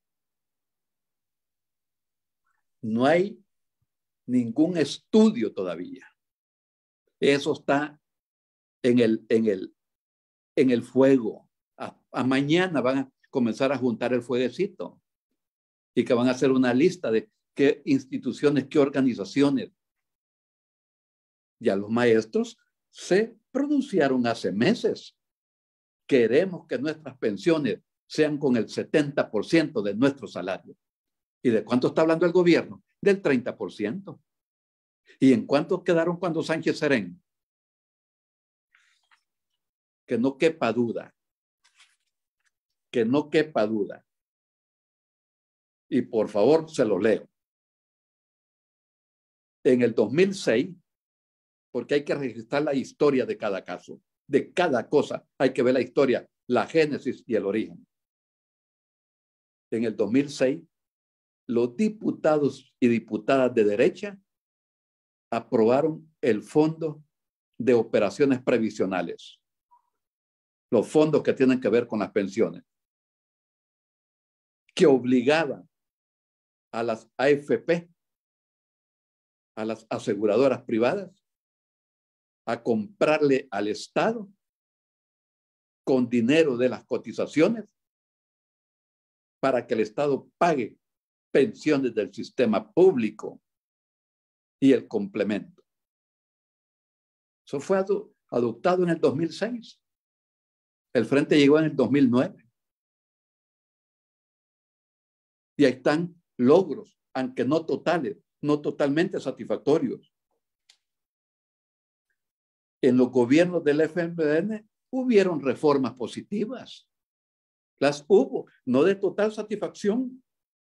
No hay ningún estudio todavía. Eso está en el, en el, en el fuego. A, a mañana van a comenzar a juntar el fueguecito y que van a hacer una lista de qué instituciones, qué organizaciones. Ya los maestros se pronunciaron hace meses. Queremos que nuestras pensiones sean con el setenta por ciento de nuestro salario. ¿Y de cuánto está hablando el gobierno? Del treinta por ciento. ¿Y en cuánto quedaron cuando Sánchez Serén? Que no quepa duda. Que no quepa duda. Y por favor, se lo leo. En el dos mil seis, porque hay que registrar la historia de cada caso, de cada cosa, hay que ver la historia, la génesis y el origen. En el dos mil seis, los diputados y diputadas de derecha aprobaron el Fondo de Operaciones Previsionales, los fondos que tienen que ver con las pensiones, que obligaban a las A F P, a las aseguradoras privadas, a comprarle al Estado con dinero de las cotizaciones para que el Estado pague pensiones del sistema público y el complemento. Eso fue adoptado en el dos mil seis. El Frente llegó en el dos mil nueve. Y ahí están logros, aunque no totales, no totalmente satisfactorios. En los gobiernos del F M L N hubieron reformas positivas. Las hubo, no de total satisfacción.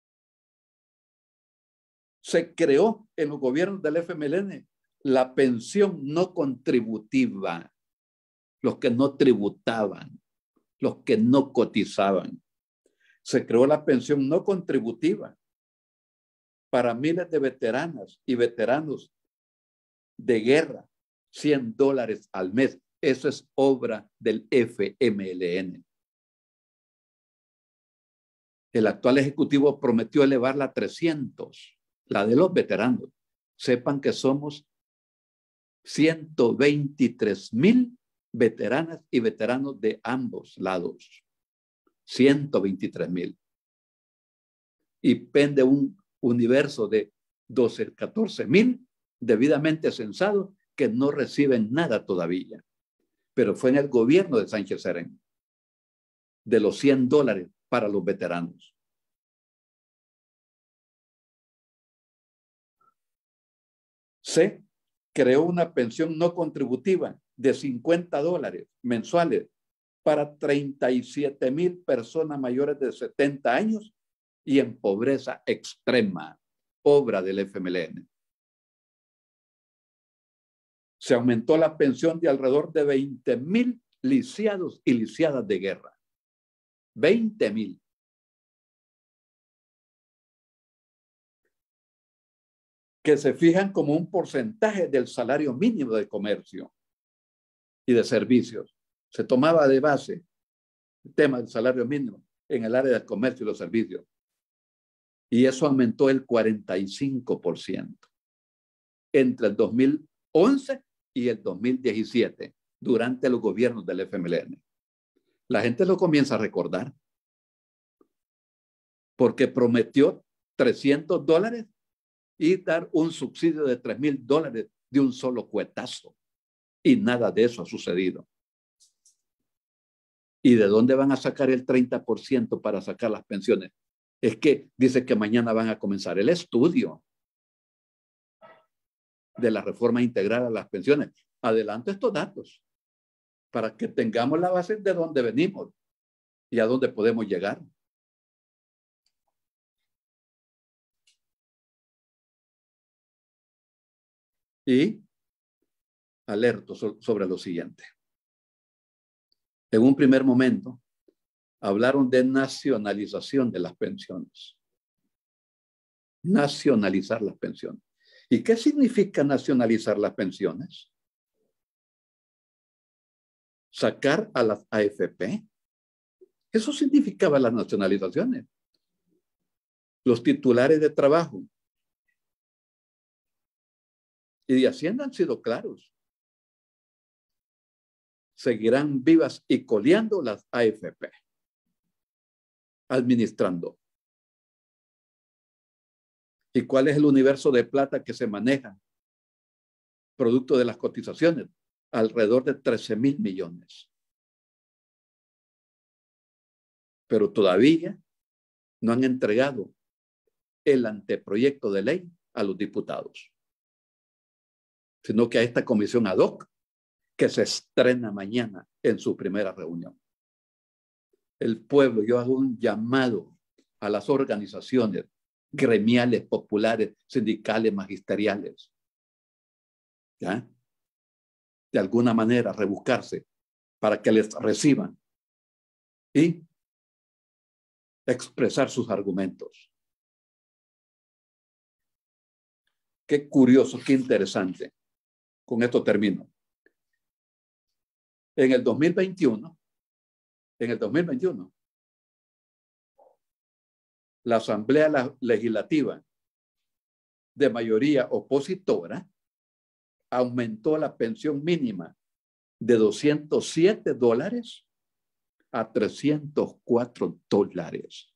Se creó en los gobiernos del F M L N la pensión no contributiva, los que no tributaban, los que no cotizaban. Se creó la pensión no contributiva para miles de veteranas y veteranos de guerra, cien dólares al mes. Eso es obra del F M L N. El actual ejecutivo prometió elevarla a trescientos, la de los veteranos. Sepan que somos ciento veintitrés mil veteranas y veteranos de ambos lados. ciento veintitrés mil. Y pende un universo de doce, catorce mil debidamente censados que no reciben nada todavía. Pero fue en el gobierno de Sánchez Serén, de los cien dólares para los veteranos. Se creó una pensión no contributiva de cincuenta dólares mensuales para treinta y siete mil personas mayores de setenta años y en pobreza extrema, obra del F M L N. Se aumentó la pensión de alrededor de veinte mil lisiados y lisiadas de guerra. veinte mil. Que se fijan como un porcentaje del salario mínimo de comercio y de servicios. Se tomaba de base el tema del salario mínimo en el área del comercio y los servicios. Y eso aumentó el cuarenta y cinco por ciento entre el dos mil once y el dos mil diecisiete, durante los gobiernos del F M L N. La gente lo comienza a recordar porque prometió trescientos dólares y dar un subsidio de tres mil dólares de un solo cuetazo. Y nada de eso ha sucedido. ¿Y de dónde van a sacar el treinta por ciento para sacar las pensiones? Es que dice que mañana van a comenzar el estudio de la reforma integral a las pensiones. Adelanto estos datos para que tengamos la base de dónde venimos y a dónde podemos llegar. Y alerto sobre lo siguiente. En un primer momento, hablaron de nacionalización de las pensiones. Nacionalizar las pensiones. ¿Y qué significa nacionalizar las pensiones? Sacar a las A F P. Eso significaba las nacionalizaciones. Los titulares de trabajo y de Hacienda han sido claros. Seguirán vivas y coleando las A F P, administrando. ¿Y cuál es el universo de plata que se maneja producto de las cotizaciones? Alrededor de trece mil millones. Pero todavía no han entregado el anteproyecto de ley a los diputados, sino que a esta comisión ad hoc que se estrena mañana en su primera reunión. El pueblo, yo hago un llamado a las organizaciones gremiales, populares, sindicales, magisteriales, ¿ya? De alguna manera rebuscarse para que les reciban y expresar sus argumentos. Qué curioso, qué interesante. Con esto termino. En el dos mil veintiuno, en el dos mil veintiuno, la Asamblea Legislativa de mayoría opositora aumentó la pensión mínima de doscientos siete dólares a trescientos cuatro dólares.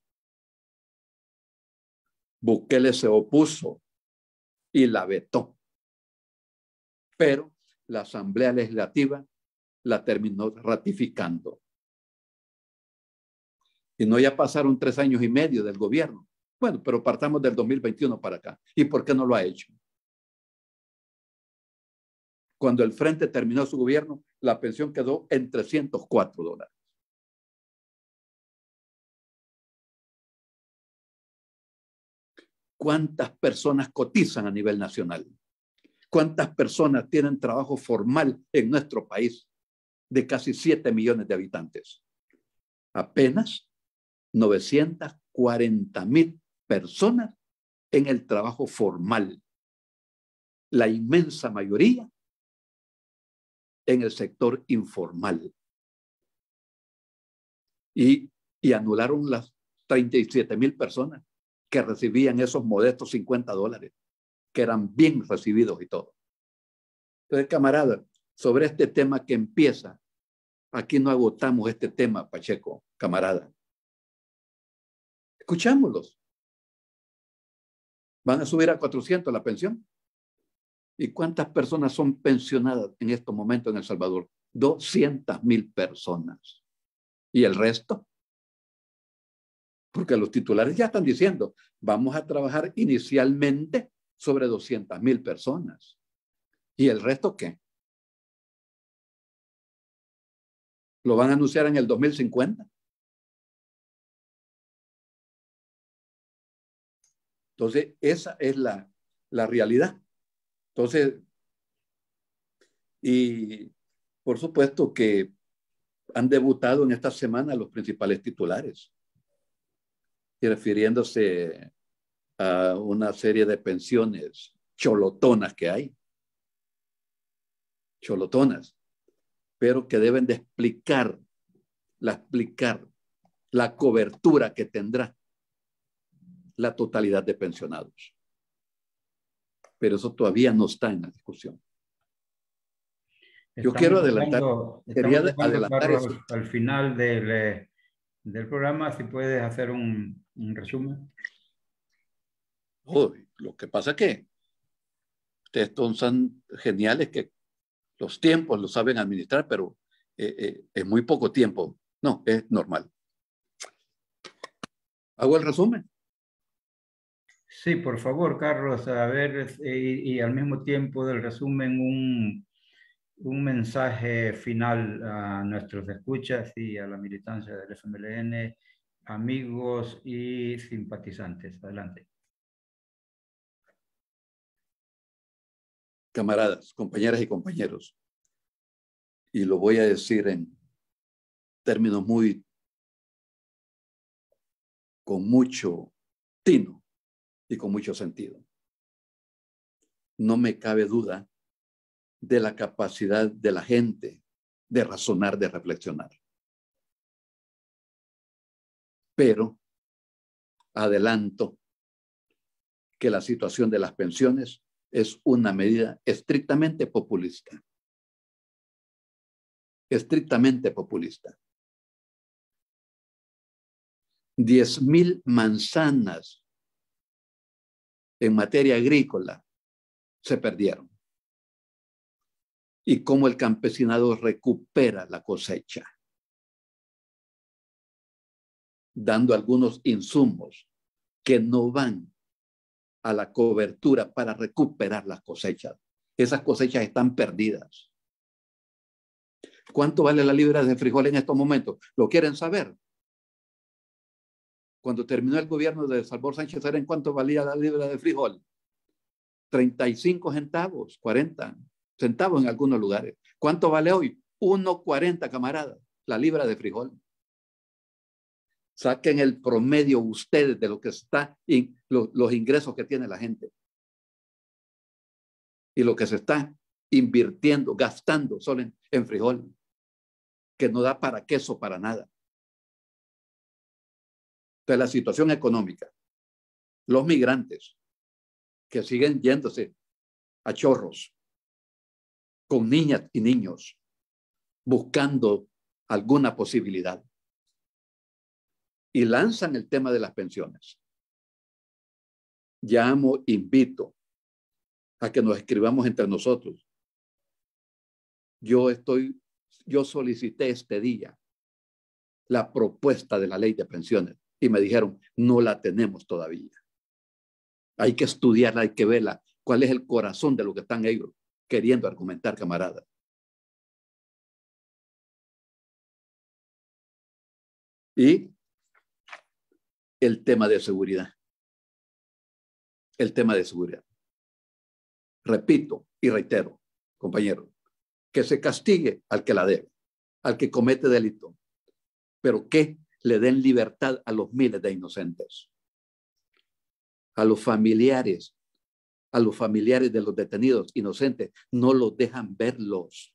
Bukele se opuso y la vetó, pero la Asamblea Legislativa la terminó ratificando. Y no ya pasaron tres años y medio del gobierno. Bueno, pero partamos del dos mil veintiuno para acá. ¿Y por qué no lo ha hecho? Cuando el Frente terminó su gobierno, la pensión quedó en trescientos cuatro dólares. ¿Cuántas personas cotizan a nivel nacional? ¿Cuántas personas tienen trabajo formal en nuestro país de casi siete millones de habitantes? Apenas novecientas cuarenta mil personas en el trabajo formal. La inmensa mayoría en el sector informal. Y, y anularon las treinta y siete mil personas que recibían esos modestos cincuenta dólares, que eran bien recibidos y todo. Entonces, camarada, sobre este tema que empieza, aquí no agotamos este tema, Pacheco, camarada. Escuchámoslos. Van a subir a cuatrocientos la pensión. ¿Y cuántas personas son pensionadas en estos momentos en El Salvador? doscientas mil personas. ¿Y el resto? Porque los titulares ya están diciendo, vamos a trabajar inicialmente sobre doscientas mil personas. ¿Y el resto qué? Lo van a anunciar en el dos mil cincuenta. Entonces, esa es la, la realidad. Entonces, y por supuesto que han debutado en esta semana los principales titulares, y refiriéndose a una serie de pensiones cholotonas que hay, cholotonas, pero que deben de explicar, la explicar la cobertura que tendrá la totalidad de pensionados. Pero eso todavía no está en la discusión. Yo Estamos quiero adelantar, llegando, quería estamos llegando, adelantar Carlos, eso. al final del, eh, del programa, si puedes hacer un, un resumen. Oh, lo que pasa es que ustedes son geniales, que los tiempos lo saben administrar, pero eh, eh, es muy poco tiempo. No, es normal. ¿Hago el resumen? Sí, por favor, Carlos, a ver, y, y al mismo tiempo del resumen, un, un mensaje final a nuestros escuchas y a la militancia del F M L N, amigos y simpatizantes. Adelante. Camaradas, compañeras y compañeros, y lo voy a decir en términos muy, con mucho tino y con mucho sentido. No me cabe duda de la capacidad de la gente de razonar, de reflexionar. Pero adelanto que la situación de las pensiones es una medida estrictamente populista. Estrictamente populista. Diez mil manzanas en materia agrícola se perdieron. Y cómo el campesinado recupera la cosecha, dando algunos insumos que no van a la cobertura para recuperar las cosechas. Esas cosechas están perdidas. ¿Cuánto vale la libra de frijol en estos momentos? ¿Lo quieren saber? Cuando terminó el gobierno de Salvador Sánchez, ¿saben cuánto valía la libra de frijol? treinta y cinco centavos, cuarenta centavos en algunos lugares. ¿Cuánto vale hoy? uno cuarenta, camaradas, la libra de frijol. Saquen el promedio ustedes de lo que está, y los, los ingresos que tiene la gente. Y lo que se está invirtiendo, gastando solo en, en frijol, que no da para queso, para nada. Entonces, la situación económica, los migrantes que siguen yéndose a chorros, con niñas y niños, buscando alguna posibilidad. Y lanzan el tema de las pensiones. Llamo, invito a que nos escribamos entre nosotros. Yo estoy, yo solicité este día la propuesta de la ley de pensiones y me dijeron, no la tenemos todavía. Hay que estudiarla, hay que verla. ¿Cuál es el corazón de lo que están ellos queriendo argumentar, camaradas? Y el tema de seguridad. El tema de seguridad. Repito y reitero, compañeros, que se castigue al que la debe, al que comete delito, pero que le den libertad a los miles de inocentes, a los familiares, a los familiares de los detenidos inocentes, no los dejan verlos.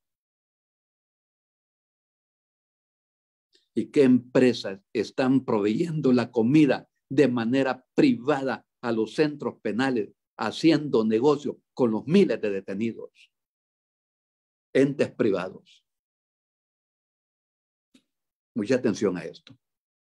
¿Y qué empresas están proveyendo la comida de manera privada a los centros penales, haciendo negocio con los miles de detenidos? Entes privados. Mucha atención a esto.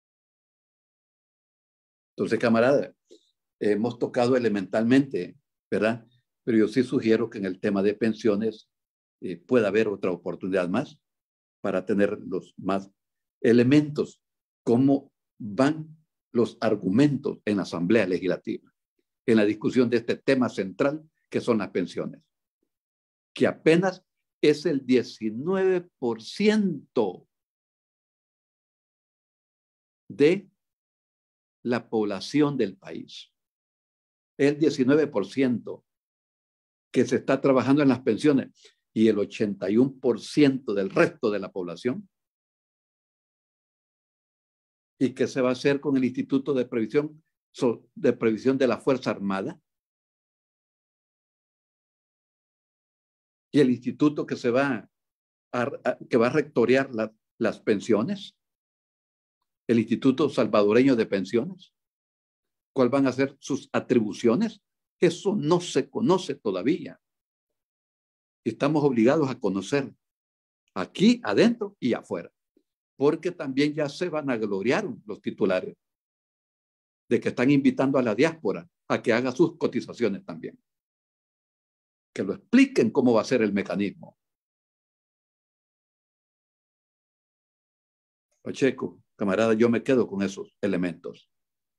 Entonces, camaradas, hemos tocado elementalmente, ¿verdad? Pero yo sí sugiero que en el tema de pensiones eh, pueda haber otra oportunidad más para tener los más elementos, cómo van los argumentos en la Asamblea Legislativa, en la discusión de este tema central que son las pensiones, que apenas es el diecinueve por ciento de la población del país. El diecinueve por ciento que se está trabajando en las pensiones y el ochenta y uno por ciento del resto de la población. ¿Y qué se va a hacer con el Instituto de Previsión, de Previsión de la Fuerza Armada? Y el instituto que se va a, a, que va a rectorear la, las pensiones, el Instituto Salvadoreño de Pensiones, ¿cuáles van a ser sus atribuciones? Eso no se conoce todavía. Estamos obligados a conocer aquí, adentro y afuera, porque también ya se vanagloriaron los titulares de que están invitando a la diáspora a que haga sus cotizaciones también. Que lo expliquen cómo va a ser el mecanismo. Pacheco, camarada, yo me quedo con esos elementos.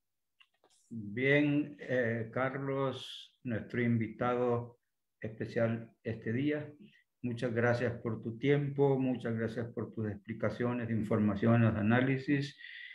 Bien, eh, Carlos, nuestro invitado especial este día. Muchas gracias por tu tiempo, muchas gracias por tus explicaciones, informaciones, análisis.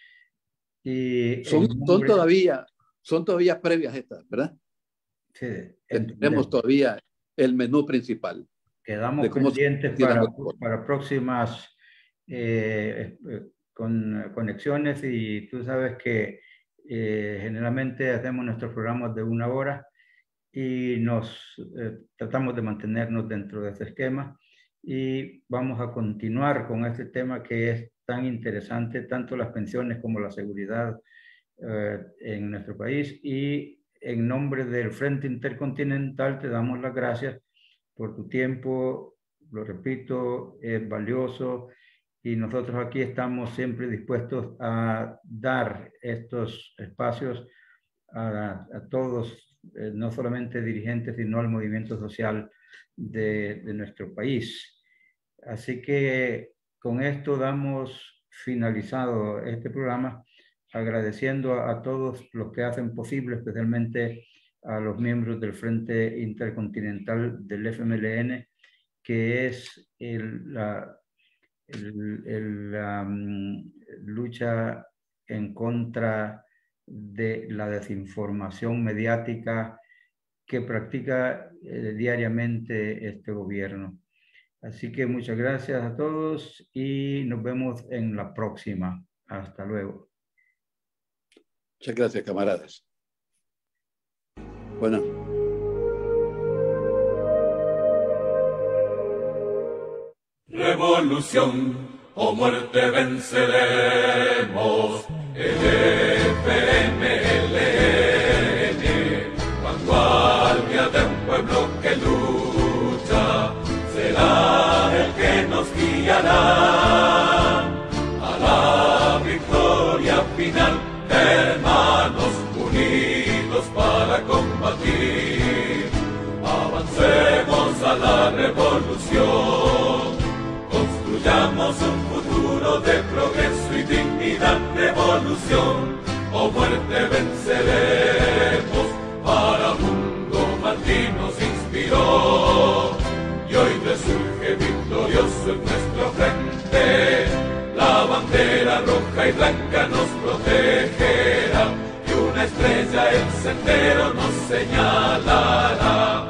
Y son, nombre... son, todavía, son todavía previas estas, ¿verdad? Sí. Tenemos todavía el menú principal. Quedamos pendientes para, para próximas eh, con, conexiones y tú sabes que eh, generalmente hacemos nuestros programas de una hora y nos eh, tratamos de mantenernos dentro de este esquema y vamos a continuar con este tema que es tan interesante, tanto las pensiones como la seguridad eh, en nuestro país. Y en nombre del Frente Intercontinental te damos las gracias por tu tiempo, lo repito, es valioso y nosotros aquí estamos siempre dispuestos a dar estos espacios a, a todos, eh, no solamente dirigentes, sino al movimiento social de, de nuestro país. Así que con esto damos finalizado este programa, agradeciendo a, a todos los que hacen posible, especialmente a los miembros del Frente Intercontinental del F M L N, que es el, la, el, el, la um, lucha en contra de la desinformación mediática que practica eh, diariamente este gobierno. Así que muchas gracias a todos y nos vemos en la próxima. Hasta luego. Muchas gracias, camaradas. Bueno. Revolución o muerte venceremos. El F M L N, vanguardia de un pueblo que lucha, será el que nos guiará a la victoria final, hermanos unidos para combatir. Avancemos a la revolución, construyamos un futuro de progreso y dignidad. Revolución o muerte venceremos, para mundo Martín nos inspiró y hoy resurge victorioso en nuestro frente. La bandera roja y blanca nos protegerá y una estrella el sendero nos señalará.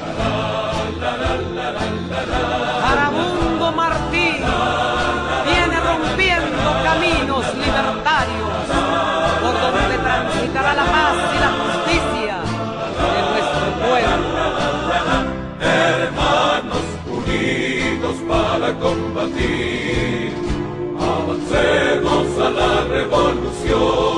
Paramundo Martín viene rompiendo caminos libertarios por donde transitará la paz y la justicia de nuestro pueblo. Hermanos unidos para combatir, avancemos a la revolución.